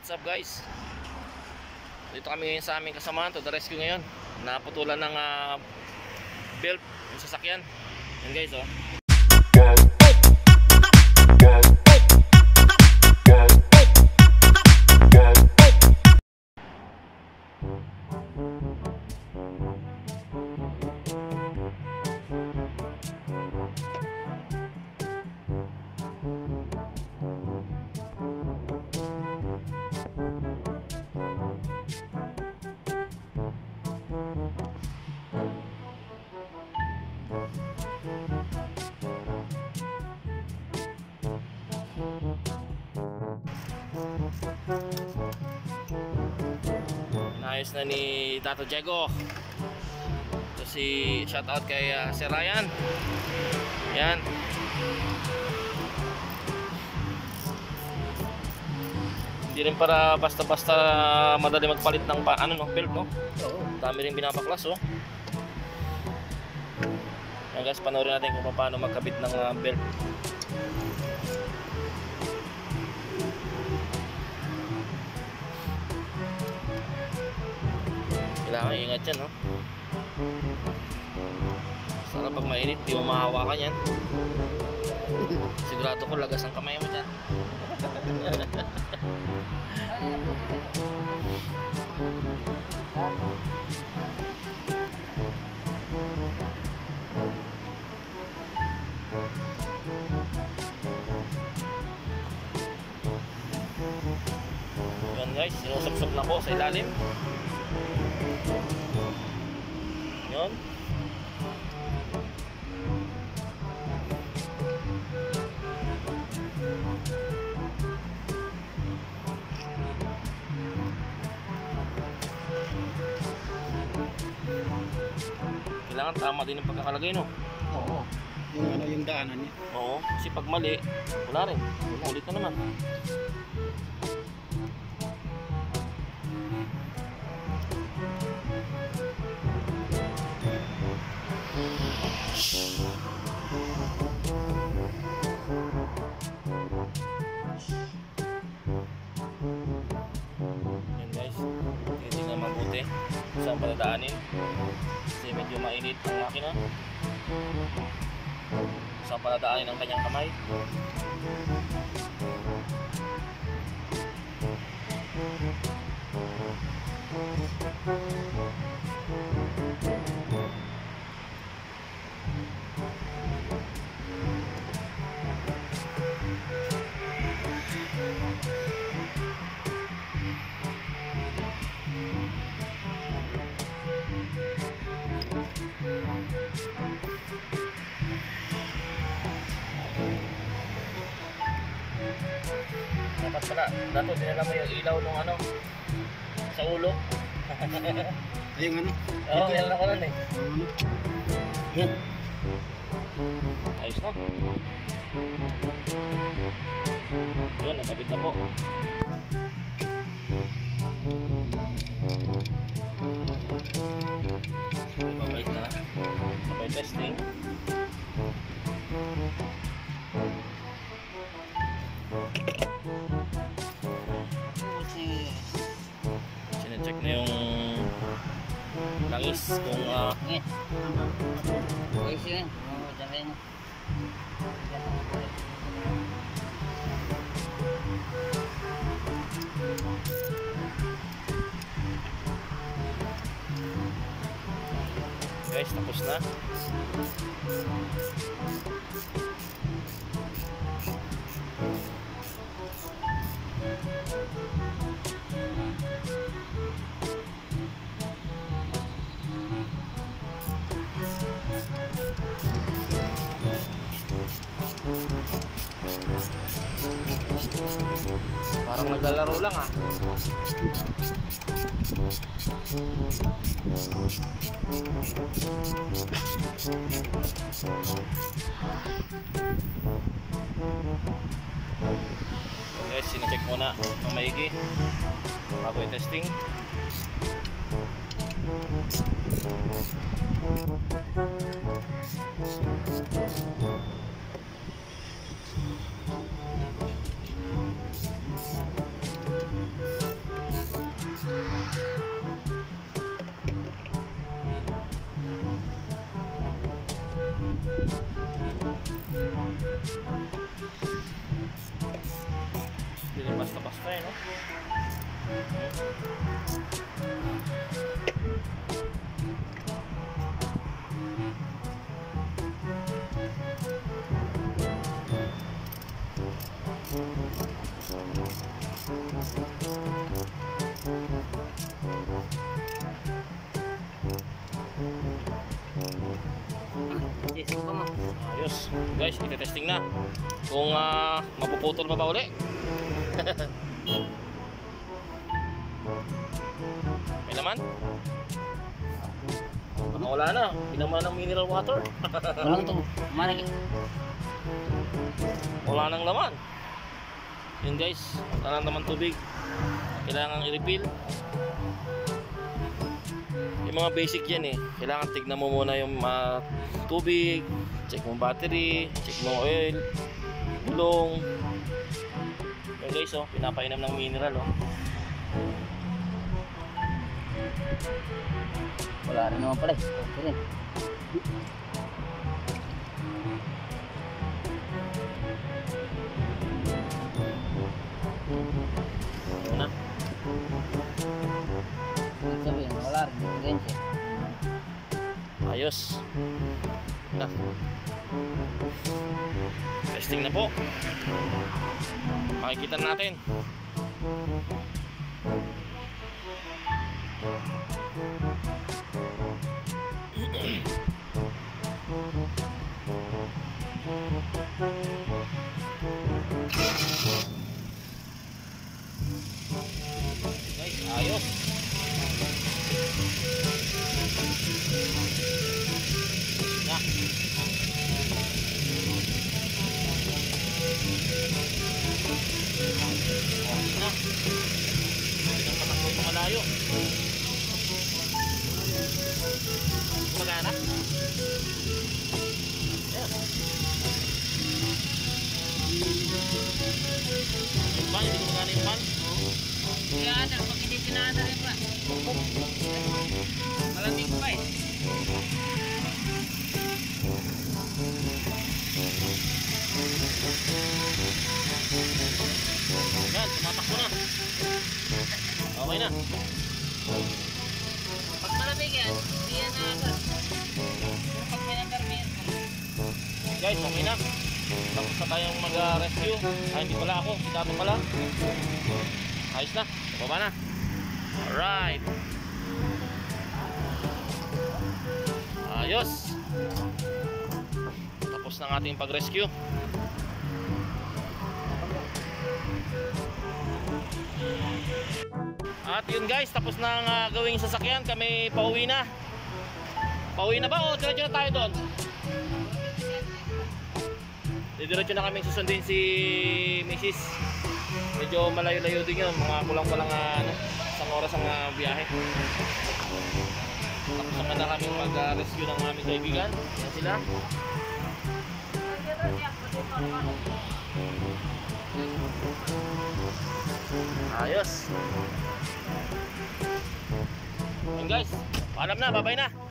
What's up guys? Dito kami ngayon sa aming kasamahan, to the rescue ngayon. Naputulan ng belt yung sasakyan. Yan guys, oh. Ayos na ni Tato Diego. Ito si shoutout kay si Ryan. Yan. Hindi rin para basta-basta madali magpalit ng belt, no? Oo. Dami rin binabaklas, oh. Yan guys, panoorin natin kung paano magkabit ng belt. Kailangan ingat yan, no? Sana pag mainit, di mo mahawakan yan. Sigurado ko lagas ang kamay mo dyan. Yan guys, sinusap-sap na po sa ilalim. Yun. Kailangan tama din ang pagkakalagay, no? Oo. Yung daanan niya. Oo, kasi pag mali, wala rin. Ulit na naman. Yan guys, tingnan mabuti saan padadaanin kasi medyo mainit ang makina. Saan padadaanin ang kanyang kamay. Dapat pala, dato dinala mo yung ilaw nung ano sa ulo. Ayun ano? Oo, meron ako nun eh. Yan. Ayos na. Yun, nakabit na po. Mabait na. Mabait testing. Sine-check na yung langis kung guys, tapos na. Parang naglalaro lang ah. Guys, sine-check muna ng maigi bago i-testing. tayo, no? Ayos. Guys, ite-testing na. Kung mapuputol pa ba uli. May laman? Wala na. Pinaman ng mineral water. Walang to. Marik. Wala nang laman. Yun guys, wala naman tubig. Kailangan i-refill. Yung mga basic yan eh. Kailangan tignan mo muna yung tubig, check mo battery, check mo oil, gulong. Yung guys oh, pinapainom ng mineral oh. Wala rin naman pala. Okay rin. Ano na? Ibig sabihin, wala rin. Diferensya. Ayos. Na. Testing na po. Makikita natin. Guys, ayos. Na. Okay na. Pwede nang patakbo ito malayo. Magana? Yes. Yung pan, hindi ko magana yung pan. Kaya adal, pag hindi pinadal pa. Malamig pa eh. Yan, tumatakbo na. Okay na. Pag malamig yan, hindi yan agad. Pag may nakarmihan pa. Guys, okay na. Tapos na tayong mag-rescue. Hindi pala ako, si Dato pala. Ayos na, baba na. Alright. Ayos. Tapos na ang ating pag-rescue. At yun guys, tapos na ang gawing sasakyan. Kami pauwi na. Pauwi na ba o diretso na tayo doon? Diretso na kami susundin si Mrs. Medyo malayo-layo din yun. Mga kulang-kulang isang oras ang biyahe. Tapos naman na kami mag-rescue ng aming kaibigan. Yan sila. Ayos. Yun guys, paalam na, bye-bye na.